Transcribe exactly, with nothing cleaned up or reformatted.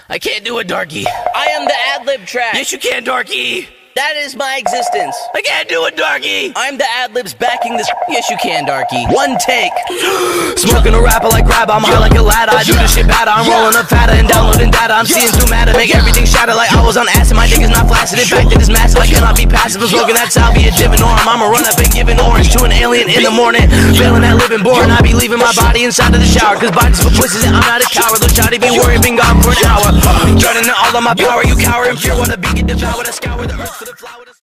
I can't do it, Darky. I am the ad-lib track. Yes, you can, Darky. That is my existence. I can't do it, Darky. I'm the ad-libs backing this. Yes, you can, Darky. One take. Smoking a rapper like grab, I'm high like a ladder. I do this shit better. I'm rolling up fatter and downloading data. I'm seeing through matter, make everything shatter like I was on acid. My dick is not flaccid. In fact, it is massive. I cannot be passive. I'm smoking that sound, be a divin norm. I'ma run up and give an orange to an alien in the morning. Failing that living born. I be leaving my body inside of the shower. Cause bodies for pussies and I'm not a coward. Though shawty be worried, been gone for an hour. Turning to all of my power. You cower in fear. Wanna be get devoured. I scour the earth for the flower.